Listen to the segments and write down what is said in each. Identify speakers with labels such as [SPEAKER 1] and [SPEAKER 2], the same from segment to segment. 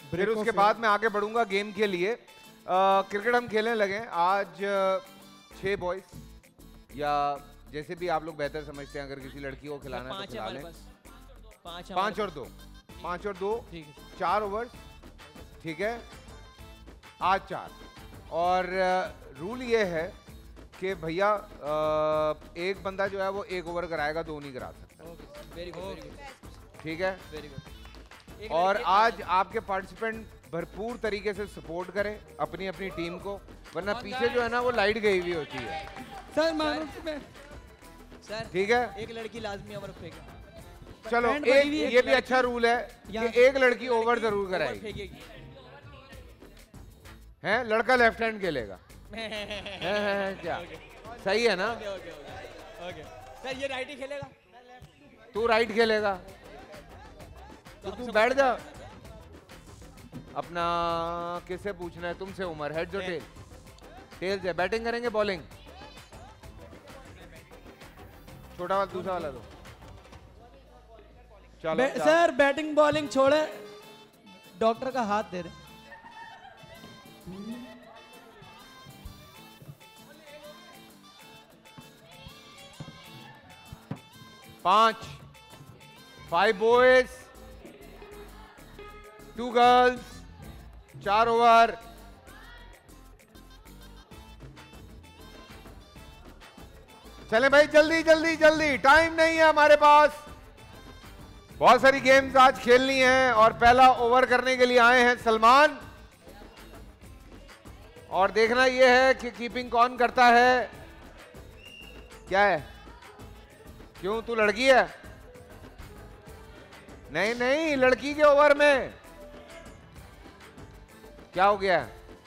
[SPEAKER 1] फिर उसके बाद मैं आगे बढ़ूंगा गेम के लिए। क्रिकेट हम खेलने लगे आज 6 बॉयज या जैसे भी आप लोग बेहतर समझते हैं। अगर किसी लड़की को खिलाना है तो खिला लें। 5 और 2 4 ओवर, ठीक है। आज 4 और रूल ये है कि भैया एक बंदा जो है वो 1 ओवर कराएगा, 2 नहीं करा सकता।
[SPEAKER 2] वेरी गुड,
[SPEAKER 1] ठीक है।
[SPEAKER 2] Very good.
[SPEAKER 1] और आज आपके पार्टिसिपेंट भरपूर तरीके से सपोर्ट करें अपनी अपनी टीम को, वरना पीछे जो है ना वो लाइट गई हुई होती है।
[SPEAKER 2] सर
[SPEAKER 1] ठीक है,
[SPEAKER 2] एक लड़की लाजमी ओवर फेंके।
[SPEAKER 1] चलो ये भी अच्छा रूल है कि एक लड़की ओवर जरूर कराएगी। है लड़का लेफ्ट हैंड खेलेगा। क्या सही है ना?
[SPEAKER 2] ओके सर, ये राइट ही खेलेगा,
[SPEAKER 1] तू राइट खेलेगा तो तू बैठ जा। अपना किससे पूछना है? तुमसे उमर। हेड जो टेल? टेल से। बैटिंग करेंगे बॉलिंग? छोटा वाला दूसरा वाला दो। चलो
[SPEAKER 2] सर बैटिंग बॉलिंग छोड़े, डॉक्टर का हाथ दे रहे।
[SPEAKER 1] Five boys 2 girls, 4 over. चले भाई जल्दी जल्दी जल्दी, टाइम नहीं है हमारे पास। बहुत सारी गेम्स आज खेलनी है और पहला ओवर करने के लिए आए हैं सलमान। और देखना यह है कि कीपिंग कौन करता है। क्या है? क्यों तू लड़की है? नहीं नहीं, लड़की के ओवर में क्या हो गया?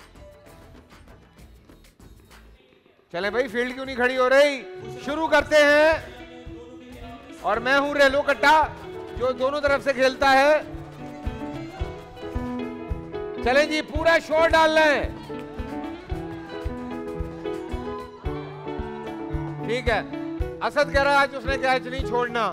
[SPEAKER 1] चले भाई, फील्ड क्यों नहीं खड़ी हो रही? शुरू करते हैं। और मैं हूं रेलो कट्टा जो दोनों तरफ से खेलता है। चलें जी, पूरा शॉट डाल लें। ठीक है, असद कह रहा है आज उसने कैच नहीं छोड़ना।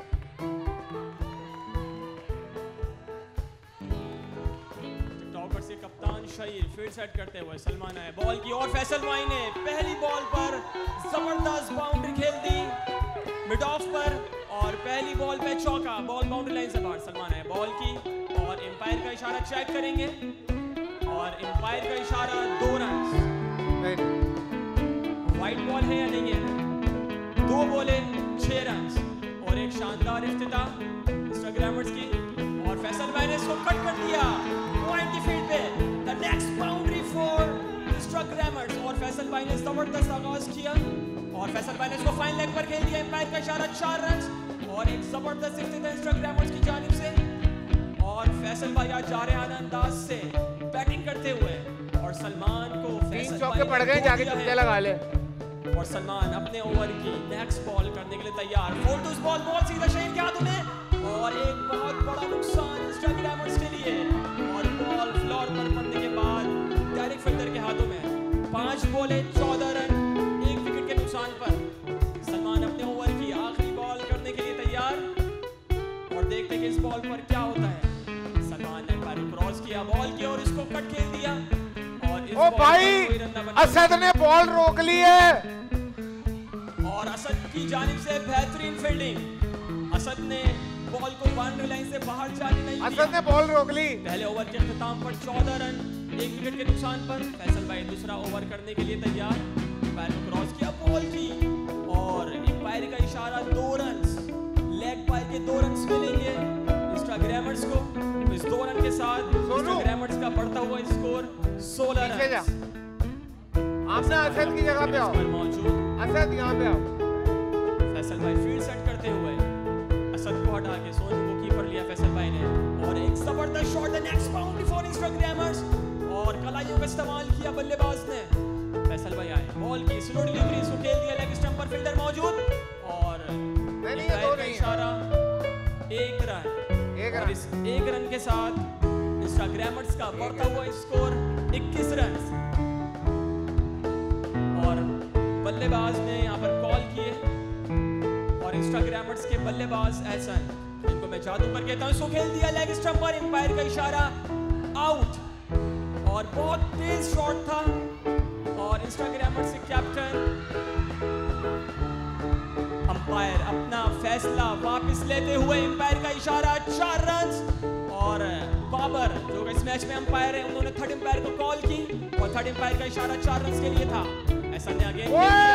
[SPEAKER 3] टॉपर से कप्तान शहीर फील्ड सेट करते हुए सलमान आए बॉल की और फैसल भाई ने पहली बॉल पर जबरदस्त बाउंड्री खेल दी मिड ऑफ पर और पहली बॉल पे चौका। बॉल बाउंड्री लाइन से बाहर। सलमान आए बॉल की और एम्पायर का इशारा चेक करेंगे और एम्पायर का इशारा 2 रन। वाइट बॉल है या नहीं है? 2 बॉले 6 रन और एक शानदार इफ्तिताह इंस्टाग्रामर्स की। और फैसल भाई ने इसको कट कर दिया पॉइंट की फील्ड पे। The next boundary for instagrammers. और फैसल भाई ने जबरदस्त आगाज किया और फैसल भाई ने इसको फाइन लेग पर खेल दिया। एम्पायर का इशारा 4 रन और एक जबरदस्त इफ्तिताह इंस्टाग्रामर्स की जानिब से। और फैसल भाई आज जा रहे हैं अंदाज से बैटिंग करते हुए और सलमान को
[SPEAKER 1] 3 चौके पड़ गए, जाके चुटके लगा ले।
[SPEAKER 3] और सलमान अपने ओवर की नेक्स्ट बॉल करने के लिए तैयार। फोर्टूस बॉल सीधा शहीद के हाथों में और एक बहुत बड़ा नुकसान इंस्टाग्रामर्स के लिए। और बॉल फ्लोर पर पड़ने के बाद डायरेक्ट फील्डर के हाथों में। 5 बॉले 14 रन 1 विकेट के नुकसान पर सलमान अपने ओवर की आखिरी बॉल करने के लिए तैयार। और देखते हैं कि इस बॉल पर क्या होता है। सलमान ने एम्पायर क्रॉस किया बॉल की और इसको कट खेल दिया।
[SPEAKER 1] ओ भाई, असद ने बॉल रोक ली है
[SPEAKER 3] और असद की जानिब से बेहतरीन फील्डिंग। असद ने बॉल को बाउंड्री लाइन से बाहर जाने नहीं दिया।
[SPEAKER 1] असद ने बॉल रोक ली।
[SPEAKER 3] पहले ओवर के इख्तिताम पर 14 रन 1 विकेट के नुकसान पर फैसल भाई दूसरा ओवर करने के लिए तैयार। एम्पायर ने क्रॉस किया बॉल की और एम्पायर का इशारा 2 रन। लेग बाय के 2 रन मिलेंगे इंस्टाग्रामर्स को। इस 2 रन के साथ इंस्टाग्रामर्स का बढ़ता हुआ स्कोर 16 रन।
[SPEAKER 1] आपने असद की जगह पे आओ। असद यहाँ पे आओ।
[SPEAKER 3] फैसल भाई फील्ड सेट करते हुए असद को हटा के सोनू को कीपर लिया फैसल भाई ने और एक जबरदस्त shot. The next boundary for instagrammers और कलाइयों का इस्तेमाल किया बल्लेबाज ने। फैसल भाई आए बॉल की स्लो डिलीवरी इसको खेल दिया लेग स्टंप पर फील्डर मौजूद और इशारा 1 रन। और इस 1 रन के साथ इंस्टाग्रामर्स का बढ़ता हुआ स्कोर 21 रन। और बल्लेबाज ने यहाँ पर कॉल किए और इंस्टाग्रामर्स के बल्लेबाज एहसन, इनको मैं जादू कर कहता हूँ, इसको खेल दिया लेग स्टंप पर। एम्पायर का इशारा आउट। और बहुत तेज शॉट था और इंस्टाग्रामर्स के कैप्टन अंपायर अपना फैसला वापस लेते हुए अंपायर का इशारा 4 रन। और बाबर जो इस मैच में अंपायर है उन्होंने थर्ड अंपायर को कॉल की और थर्ड अंपायर का इशारा 4 रन के लिए था। ऐसा ने अगेन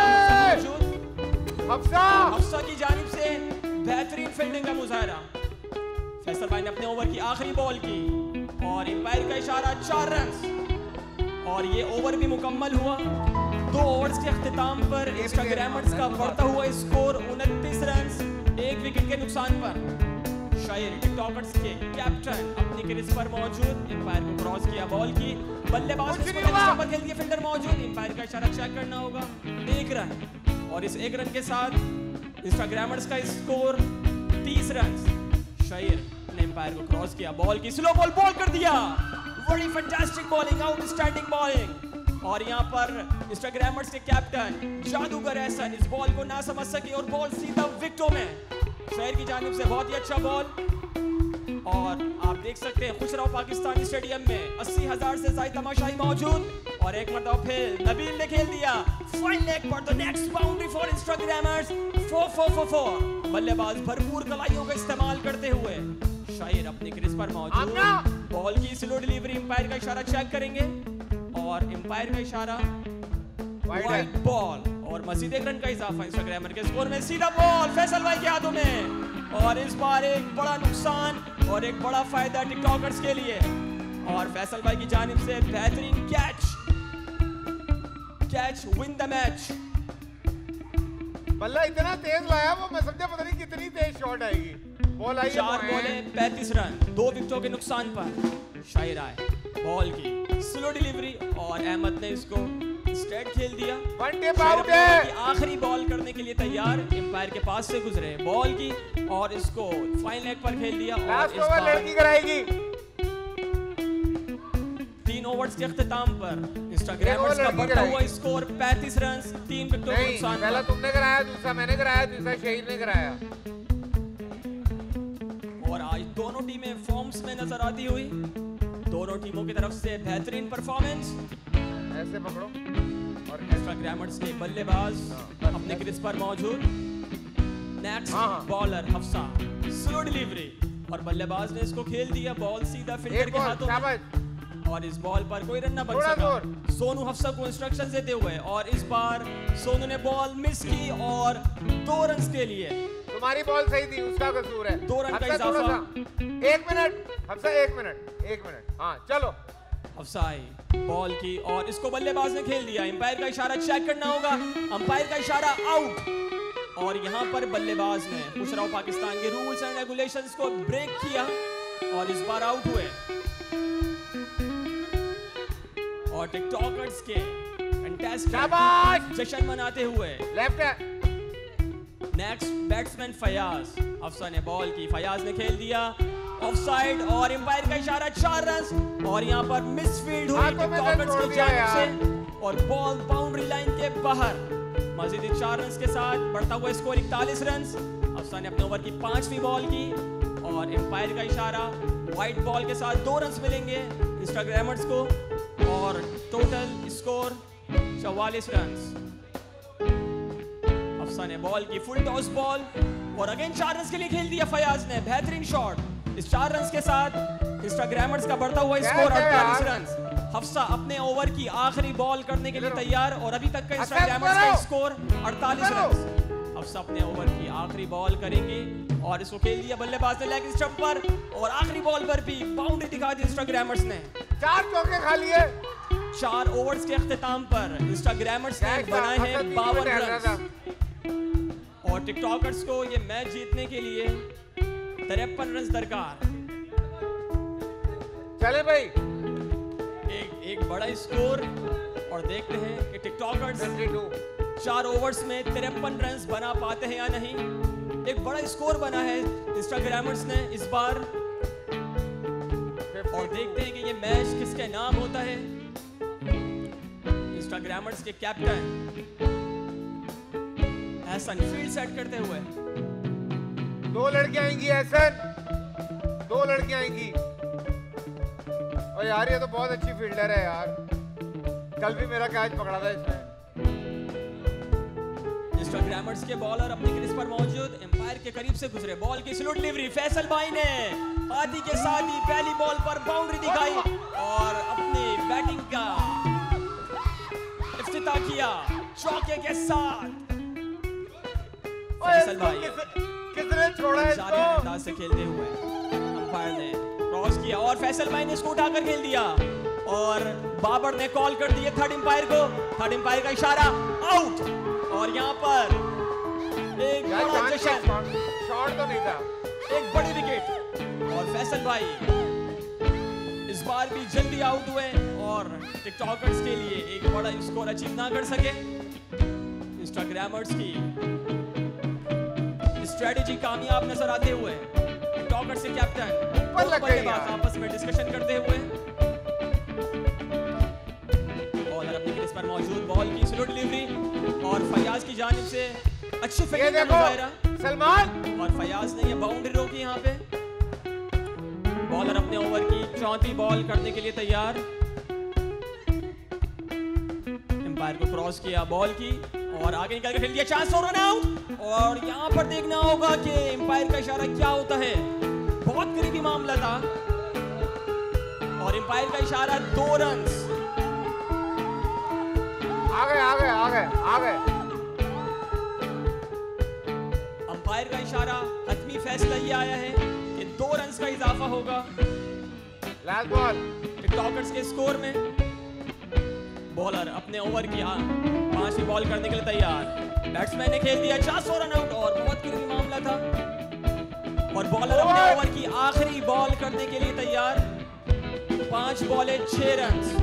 [SPEAKER 3] हफ्सा की जानिब से बेहतरीन फील्डिंग का मुजाहरा। फैसल भाई ने अपने ओवर की आखिरी बॉल की और अंपायर का इशारा 4 रन और ये ओवर भी मुकम्मल हुआ। 2 ओवर्स के अख्तिताम पर इंस्टाग्रामर्स का बढ़ता हुआ स्कोर 29 रन 1 विकेट के नुकसान पर। शायर टिकटॉकर्स के कैप्टन अपनी क्रीज पर मौजूद, अंपायर को क्रॉस किया बॉल की, बल्लेबाज पर खेल दिया, फील्डर मौजूद, अंपायर का इशारा चेक करना होगा 1 रन और इस 1 रन के साथ इंस्टाग्रामर्स का स्कोर 30 रन। शायर ने अंपायर को क्रॉस किया, बॉल की स्लो बॉल कर दिया, बड़ी फैंटास्टिक बॉलिंग, आउटस्टैंडिंग बॉलिंग। और यहाँ पर इंस्टाग्रामर्स के कैप्टन जादूगर एहसन इस बॉल को ना समझ सके और बॉल सीधा विकेटों में। शायर की जानिब से बहुत ही अच्छा बॉल और आप देख सकते हैं खुशराव पाकिस्तानी स्टेडियम में 80,000 से ज्यादा तमाशाई मौजूद और एक मरतबा फिर नबील ने खेल दिया फाइन लेग पर the next boundary for instagrammers 4 बल्लेबाज भरपूर कलाइयों का इस्तेमाल करते हुए शायर अपनी क्रीज पर मौजूद, बॉल की स्लो डिलीवरी, अंपायर का इशारा चेक करेंगे और अंपायर का इशारा वाइड बॉल और मजीद 1 रन का इजाफा इंस्टाग्रामर के स्कोर में। सीधा बॉल फैसल भाई के हाथों में और इस बार एक बड़ा नुकसान और एक बड़ा फायदा टिकटॉकर्स के लिए और फैसल भाई की जानिब से बेहतरीन कैच विन द मैच।
[SPEAKER 1] बल्ला इतना तेज लाया वो मैं समझा पता नहीं कितनी तेज शॉट आएगी। बॉल आई
[SPEAKER 3] 4 बॉलें 35 रन 2 विकेटों के नुकसान पर। शायर आए, बॉल की स्लो डिलीवरी और अहमद ने इसको स्ट्रेट खेल दिया। आखिरी बॉल करने के लिए तैयार, अंपायर के पास से गुजरे, बॉल की और इसको फाइन लेग पर खेल दिया और इस बार
[SPEAKER 1] लड़की कराएगी।
[SPEAKER 3] 3 ओवर्स के अख्तिताम पर इंस्टाग्रामर्स का बढ़ता हुआ स्कोर 35 रन 3 विकेटों के नुकसान।
[SPEAKER 1] पहला तुमने कराया, दूसरा मैंने कराया, तीसरा शहीद ने कराया।
[SPEAKER 3] और आज दोनों टीमें फॉर्म्स में नजर आती हुई, दोनों टीमों की तरफ से बेहतरीन परफॉर्मेंस।
[SPEAKER 1] ऐसे पकड़ो
[SPEAKER 3] और इंस्टाग्रामर्स के बल्लेबाज अपने क्रीज पर मौजूद, next bowler Hafsa slow delivery और बल्लेबाज ने इसको खेल दिया, बॉल सीधा फील्डर के हाथों में और इस बॉल पर कोई रन न बन सका। सोनू हफ्सा को इंस्ट्रक्शंस देते हुए और इस बार सोनू ने बॉल मिस की और 2 रन के लिए।
[SPEAKER 1] तुम्हारी बॉल सही थी, उसका कसूर है।
[SPEAKER 3] 2 रन का इजाफा।
[SPEAKER 1] 1 मिनट हफ्सा, 1 मिनट हाँ चलो।
[SPEAKER 3] हफ्सा आई बॉल की और इसको बल्लेबाज ने खेल दिया, अंपायर का इशारा चेक करना होगा, अंपायर का इशारा आउट और यहाँ पर बल्लेबाज ने खुशराव पाकिस्तान के रूल्स एंड रेगुलेशंस को ब्रेक किया और इस बार आउट हुए। और टिकटॉकर्स के फैंटास्टिक जश्न मनाते हुए
[SPEAKER 1] left
[SPEAKER 3] next batsman Fayaz, Hafsa ने बॉल की, फयाज ने खेल दिया ऑफसाइड और अंपायर का इशारा 4 रन और यहाँ पर मिसफील्ड हुई टिकटॉकर्स की जानिब से और बॉल बाउंड्री लाइन के बाहर। मजीद 4 रन के साथ बढ़ता हुआ स्कोर 41 रन। हफ्सा ने अपने ओवर की 5वीं बॉल की और अंपायर का इशारा वाइट बॉल के साथ 2 रन मिलेंगे इंस्टाग्रामर्स को और टोटल स्कोर 44 रन। हफ्सा ने बॉल की फुल टॉस बॉल और अगेन 4 रन के लिए खेल दिया फयाज ने, बेहतरीन शॉट। इस 4 रन के साथ इंस्टाग्रामर्स का बढ़ता हुआ स्कोर 48 रन। हफ्सा अपने ओवर की आखिरी बॉल करने के लिए तैयार और अभी तक का इंस्टाग्रामर्स का स्कोर 48 रन। हफ्सा अपने ओवर की आखिरी बॉल करेंगे और इसको खेल दिया बल्लेबाज ने लेग स्टंप पर और आखिरी बॉल पर भी बाउंड्री दिखा दी इंस्टाग्रामर्स ने।
[SPEAKER 1] 4 चौके खा लिए।
[SPEAKER 3] 4 ओवर्स के अख्तिताम पर इंस्टाग्रामर्स ने बनाए हैं 52 रन और टिकटॉकर्स को ये मैच जीतने के लिए 53 रन दरकार।
[SPEAKER 1] चले भाई
[SPEAKER 3] एक बड़ा स्कोर और देखते हैं कि टिकटॉकर्स 4 ओवर्स में 53 रन बना पाते हैं या नहीं। एक बड़ा स्कोर बना है इंस्टाग्रामर्स ने इस बार और देखते हैं कि ये मैच किसके नाम होता है। इंस्टाग्रामर्स के कैप्टन एहसन फील्ड सेट करते हुए
[SPEAKER 1] 2 लड़कियां आएंगी, एहसन 2 लड़कियां आएंगी ओ यार ये तो बहुत अच्छी फील्डर है यार, कल भी मेरा कैच पकड़ा था इसने।
[SPEAKER 3] इंस्टाग्रामर्स के बॉलर अपने क्रीज पर मौजूद, एम्पायर के करीब से गुजरे, बॉल की स्लो डिलीवरी, फैसल भाई ने हाथी के साथ ही पहली बॉल पर बाउंड्री दिखाई और अपनी बैटिंग का इफ्तिताह किया चौके के साथ। फैसल भाई
[SPEAKER 1] किसने छोड़ा इसको?
[SPEAKER 3] अंदाज से खेलते हुए अंपायर ने क्रॉस किया और फैसल भाई ने इसको उठाकर खेल दिया और बाबर ने कॉल कर दिया थर्ड एम्पायर को, थर्ड एम्पायर का इशारा आउट। और यहाँ पर एक बड़ा जश्न,
[SPEAKER 1] शॉट तो नहीं था,
[SPEAKER 3] एक बड़ी विकेट और फैसल भाई इस बार भी जल्दी आउट हुए और टिकटॉकर्स के लिए एक बड़ा स्कोर अचीव ना कर सके। इंस्टाग्रामर्स की स्ट्रेटेजी कामयाब नजर आते हुए टिकटॉकर्स के कैप्टन बल्लेबाज आपस में डिस्कशन करते हुए, बॉलर अपने क्रीज पर मौजूद, बॉल की स्लो डिलीवरी और फयाज की जानिब से अच्छी फील्डिंग का मुजाहिरा
[SPEAKER 1] सलमान,
[SPEAKER 3] और फयाज ने ये बाउंड्री रोकी। यहाँ पे बॉलर अपने ओवर की चौथी बॉल करने के लिए तैयार, एम्पायर को क्रॉस किया बॉल की और आगे निकल कर खेल दिया, चांस और रन आउट। और यहाँ पर देखना होगा कि एम्पायर का इशारा क्या होता है, बहुत करीबी मामला था और एम्पायर का इशारा 2 रन।
[SPEAKER 1] आ गए।
[SPEAKER 3] अंपायर का इशारा, हतमी फैसला ये आया है कि 2 रन का इजाफा होगा
[SPEAKER 1] लास्ट बॉल
[SPEAKER 3] टिकटॉकर्स के स्कोर में। बॉलर अपने ओवर की 5वीं बॉल करने के लिए तैयार, बैट्समैन ने खेल दिया 400 रन आउट और बहुत करीबी मामला था और बॉलर अपने ओवर की आखिरी बॉल करने के लिए तैयार, 5 बॉलें 6 रन।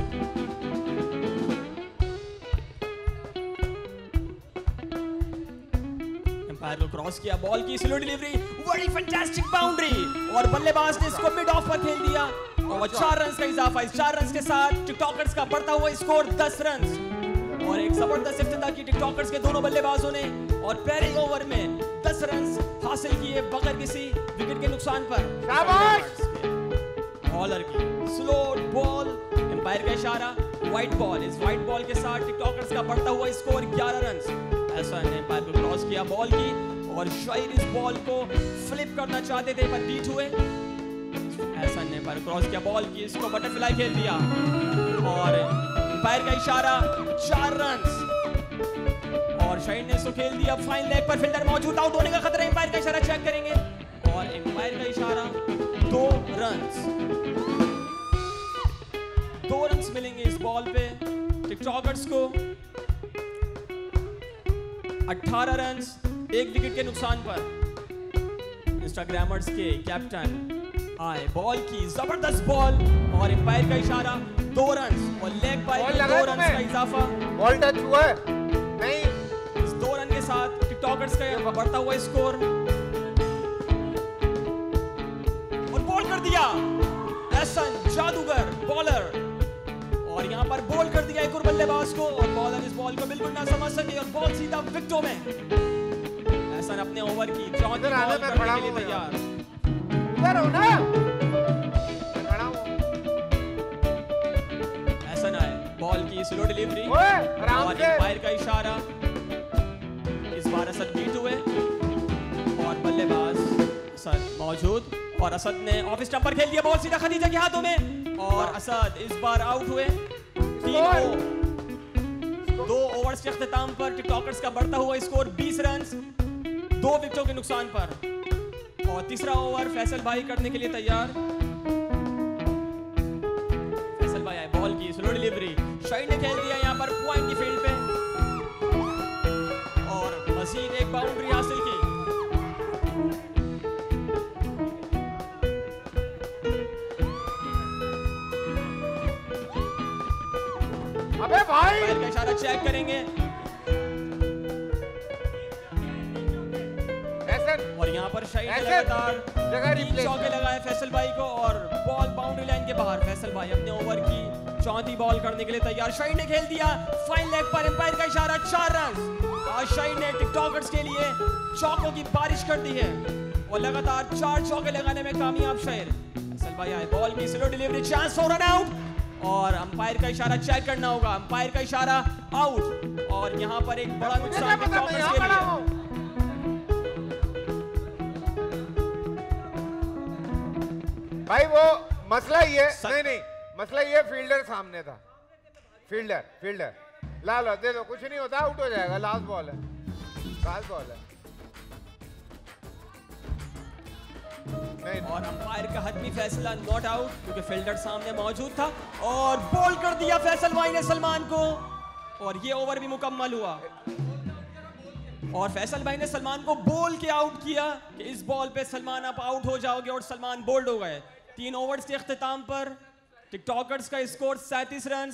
[SPEAKER 3] एम्पायर को क्रॉस किया, बॉल की स्लो डिलीवरी, बड़ी फैंटास्टिक बाउंड्री और बल्लेबाज ने इसको मिड ऑफ पर खेल दिया और 4 रन का इजाफा। इस 4 रन के साथ टिकटॉकर्स का बढ़ता हुआ स्कोर 10 रन और एक जबरदस्त इफ्तिताह की टिकटॉकर्स के दोनों बल्लेबाजों ने और पहले ओवर में 10 रन हासिल किए बगैर किसी विकेट के नुकसान पर। बॉलर की स्लो बॉल, एम्पायर का इशारा व्हाइट बॉल, इस व्हाइट बॉल के साथ टिकटॉकर्स का बढ़ता हुआ स्कोर 11 रन। ऐसा ने एम्पायर को क्रॉस किया बॉल की और शायर इस बॉल को फ्लिप करना चाहते थे पर बीट हुए। ऐसा ने एम्पायर क्रॉस किया बॉल की, इसको बटरफ्लाई खेल दिया और एम्पायर का इशारा 4 रन और शायर ने इसको खेल दिया फाइन लेग पर, फील्डर मौजूद, आउट होने का खतरा, एम्पायर का इशारा चेक करेंगे और एम्पायर का इशारा 2 रन। 2 रन मिलेंगे इस बॉल पे टिकटॉकर्स को, 18 रन 1 विकेट के नुकसान पर। इंस्टाग्रामर्स के कैप्टन आए, बॉल की जबरदस्त बॉल और एम्पायर का इशारा 2 रन और लेग बाय 2 रन का इजाफा।
[SPEAKER 1] बॉल टच हुआ है नहीं,
[SPEAKER 3] इस 2 रन के साथ टिकटॉकर्स का बढ़ता हुआ स्कोर और बॉल कर दिया एहसन जादूगर बॉलर और यहाँ पर बॉल कर दिया एक और बल्लेबाज को और बॉलर इस बॉल को बिल्कुल ना समझ सके और बॉल सीधा विकेटों में। एहसन अपने ओवर की 4थी बॉल करने के लिए तैयार।
[SPEAKER 1] इधर हो ना,
[SPEAKER 3] एहसन आए, बॉल की स्लो डिलीवरी
[SPEAKER 1] आराम
[SPEAKER 3] और
[SPEAKER 1] से।
[SPEAKER 3] एम्पायर का इशारा, इस बार असद बीट हुए और बल्लेबाज असद मौजूद और असद ने ऑफ स्टंप पर खेल दिया, बॉल सीधा खदीजा के हाथों में और असद इस बार आउट हुए। 2 ओवर्स के अख्तिताम पर टिकटॉकर्स का बढ़ता हुआ स्कोर 20 रन 2 विकेटों के नुकसान पर और तीसरा ओवर फैसल भाई करने के लिए तैयार। फैसल भाई आए, बॉल की स्लो डिलीवरी, शाइन ने खेल दिया यहाँ पर पॉइंट की फील्ड पे और मजीद एक बाउंड्री हासिल की।
[SPEAKER 1] अबे भाई
[SPEAKER 3] का इशारा चेक करेंगे और यहाँ पर शाहीन ने लगातार 3 चौके लगाए फैसल भाई को और बॉल बाउंड्री लाइन के बाहर। फैसल भाई अपने ओवर की 4थी बॉल करने के लिए तैयार, शाहीन ने खेल दिया फाइन लेग पर, एम्पायर का इशारा 4 रन और शाहीन ने टिकटॉकर्स के लिए चौकों की बारिश कर दी है और लगातार 4 चौके लगाने में कामयाब शाहीन। फैसल चौका आया, बॉल की slow delivery, chance for run out, और अंपायर का इशारा चेक करना होगा, अंपायर का इशारा आउट, और यहाँ पर एक बड़ा नुकसान टिकटॉकर्स के लिए।
[SPEAKER 1] भाई वो मसला ये नहीं मसला ये फील्डर सामने था, फील्डर ला दे दो, कुछ नहीं होता, आउट हो जाएगा, लास्ट बॉल है। नहीं।
[SPEAKER 3] और अंपायर का हतमी फैसला नॉट आउट, क्योंकि फील्डर सामने मौजूद था, और बॉल कर दिया फैसल वाई ने सलमान को, और ये ओवर भी मुकम्मल हुआ, और फैसल भाई ने सलमान को बोल के आउट किया कि इस बॉल पे सलमान आप आउट हो जाओगे, और सलमान बोल्ड हो गए। 3 ओवर्स के इख्तिताम पर टिकटॉकर्स का स्कोर 37 रन।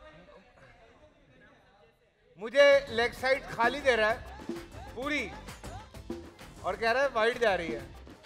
[SPEAKER 1] मुझे लेग साइड खाली दे रहा है पूरी, और कह रहा है वाइड जा रही है।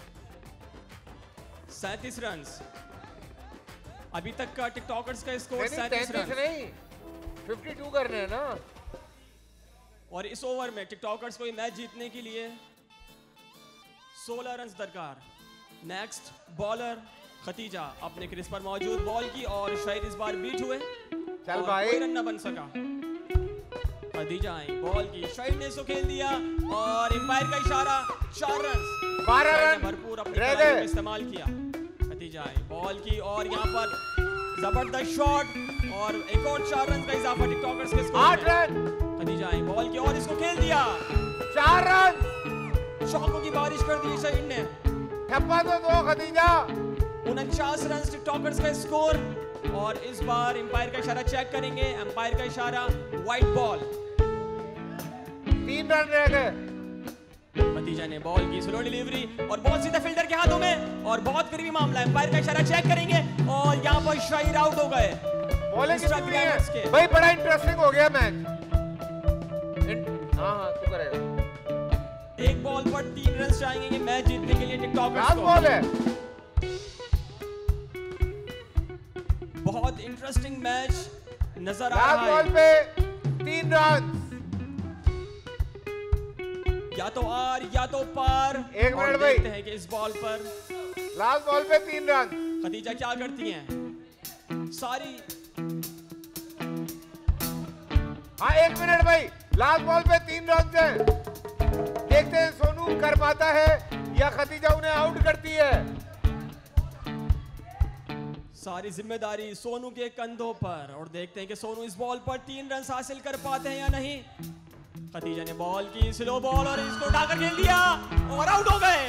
[SPEAKER 3] 37 रन अभी तक का टिकटॉकर्स का स्कोर 37 रन
[SPEAKER 1] नहीं, 52 करने हैं ना।
[SPEAKER 3] और इस ओवर में टिकटॉकर्स को मैच जीतने के लिए 16 रन दरकार। नेक्स्ट बॉलर खतीजा अपने क्रीज पर मौजूद, बॉल की, और शायद इस बार बीट हुए,
[SPEAKER 1] चल भाई,
[SPEAKER 3] कोई रन न बन सका। खतीजा आई, बॉल की, शायद ने इसको खेल दिया, और एम्पायर का इशारा, 4 रन,
[SPEAKER 1] 12 रन
[SPEAKER 3] भरपूर अपने खिलाड़ियों का इस्तेमाल किया। खतीजा आई, बॉल की, और यहाँ पर जबरदस्त शॉट, और एक और 4 रन का इजाफा टिकटॉकर्स के स्कोर
[SPEAKER 1] 8 रन।
[SPEAKER 3] खतीजा आई, बॉल की, और इसको खेल दिया,
[SPEAKER 1] 4 रन,
[SPEAKER 3] चौकों की बारिश कर दी शहीद ने।
[SPEAKER 1] ठप्पा तो दो खतीजा।
[SPEAKER 3] 49 रन टिकटॉकर्स का स्कोर, और इस बार एम्पायर का इशारा चेक करेंगे, एम्पायर का इशारा वाइट बॉल।
[SPEAKER 1] 3 रन रह गए।
[SPEAKER 3] खतीजा ने बॉल की स्लो डिलीवरी, और बॉल सीधा फील्डर के हाथों में, और बहुत करीबी मामला, एम्पायर का इशारा चेक करेंगे, और यहाँ पर शाहिर आउट हो गए।
[SPEAKER 1] बॉलिंग कितनी है भाई, बड़ा इंटरेस्टिंग हो गया मैच। हाँ तू करेगा।
[SPEAKER 3] एक बॉल पर 3 रन चाहिए मैच जीतने के लिए टिकटॉकर्स को।
[SPEAKER 1] बॉल है,
[SPEAKER 3] बहुत इंटरेस्टिंग मैच नजर आ रहा है।
[SPEAKER 1] बॉल पे 3 रन,
[SPEAKER 3] या तो आर या तो पार।
[SPEAKER 1] एक मिनट भाई,
[SPEAKER 3] देखते हैं कि इस बॉल पर,
[SPEAKER 1] लास्ट बॉल पे 3 रन।
[SPEAKER 3] खतीजा क्या करती हैं? सारी,
[SPEAKER 1] हाँ 1 मिनट भाई, लास्ट बॉल पे 3 रन है। देखते हैं सोनू कर पाता है या खतीजा उन्हें आउट करती है।
[SPEAKER 3] सारी जिम्मेदारी सोनू के कंधों पर, और देखते हैं कि सोनू इस बॉल पर 3 रन हासिल कर पाते हैं या नहीं। खतीजा ने बॉल की, स्लो बॉल, और इसको उठाकर खेल दिया, और आउट हो गए।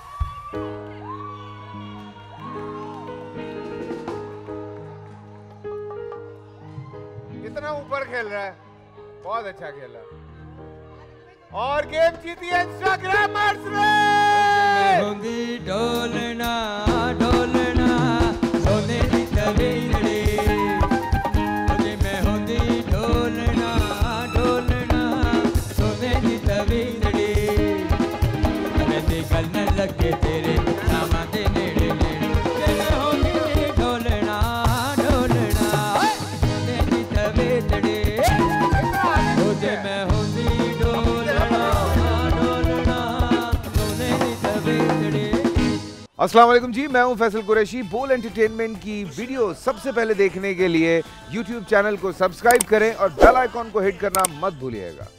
[SPEAKER 1] कितना ऊपर खेल रहा है, बहुत अच्छा खेल रहा है, और गेम जीती है इंस्टाग्रामर्स ने।
[SPEAKER 2] ढोलना ढोलना सोने की तवीरे, मुझे मैं होंगी ढोलना ढोलना सोने की तवीरे, मैं देखल न लगे तेरे नामा दे नेड़े नेड़े, मैं होंगी ढोलना ढोलना सोने की तवीरे, मुझे मैं होंगी ढोलना ढोलना सोने की तवीरे।
[SPEAKER 1] अस्सलाम वालेकुम जी, मैं हूं फैसल कुरैशी। बोल एंटरटेनमेंट की वीडियो सबसे पहले देखने के लिए YouTube चैनल को सब्सक्राइब करें और बेल आइकॉन को हिट करना मत भूलिएगा।